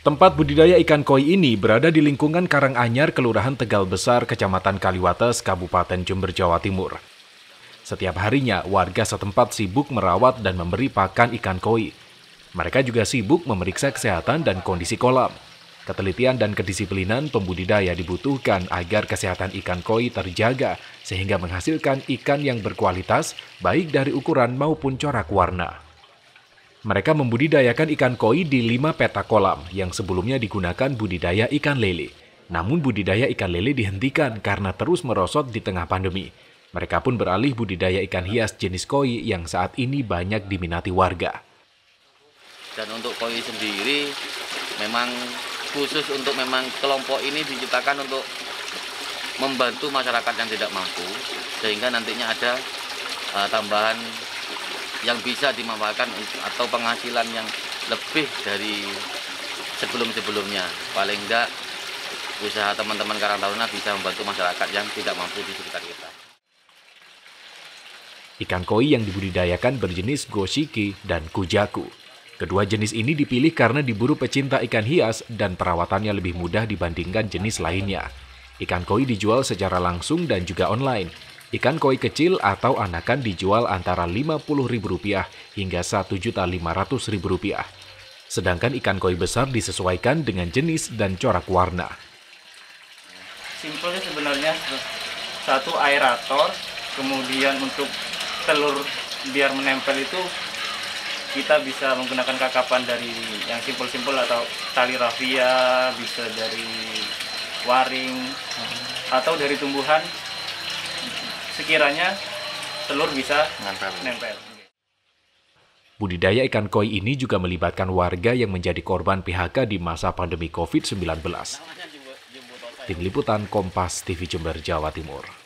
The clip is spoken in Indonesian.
Tempat budidaya ikan koi ini berada di lingkungan Karanganyar, Kelurahan Tegal Besar, Kecamatan Kaliwates, Kabupaten Jember, Jawa Timur. Setiap harinya, warga setempat sibuk merawat dan memberi pakan ikan koi. Mereka juga sibuk memeriksa kesehatan dan kondisi kolam. Ketelitian dan kedisiplinan pembudidaya dibutuhkan agar kesehatan ikan koi terjaga, sehingga menghasilkan ikan yang berkualitas, baik dari ukuran maupun corak warna. Mereka membudidayakan ikan koi di 5 petak kolam yang sebelumnya digunakan budidaya ikan lele. Namun budidaya ikan lele dihentikan karena terus merosot di tengah pandemi. Mereka pun beralih budidaya ikan hias jenis koi yang saat ini banyak diminati warga. Dan untuk koi sendiri memang khusus untuk kelompok ini diciptakan untuk membantu masyarakat yang tidak mampu, sehingga nantinya ada tambahan yang bisa dimanfaatkan atau penghasilan yang lebih dari sebelum-sebelumnya. Paling enggak usaha teman-teman Karang Taruna bisa membantu masyarakat yang tidak mampu di sekitar kita. Ikan koi yang dibudidayakan berjenis goshiki dan kujaku. Kedua jenis ini dipilih karena diburu pecinta ikan hias dan perawatannya lebih mudah dibandingkan jenis lainnya. Ikan koi dijual secara langsung dan juga online. Ikan koi kecil atau anakan dijual antara Rp50.000 hingga Rp1.500.000. Sedangkan ikan koi besar disesuaikan dengan jenis dan corak warna. Simpelnya sebenarnya satu aerator, kemudian untuk telur biar menempel itu kita bisa menggunakan kakapan dari yang simpel-simpel atau tali rafia, bisa dari waring, atau dari tumbuhan sekiranya telur bisa nempel. Budidaya ikan koi ini juga melibatkan warga yang menjadi korban PHK di masa pandemi COVID-19. Tim Liputan Kompas TV Jember, Jawa Timur.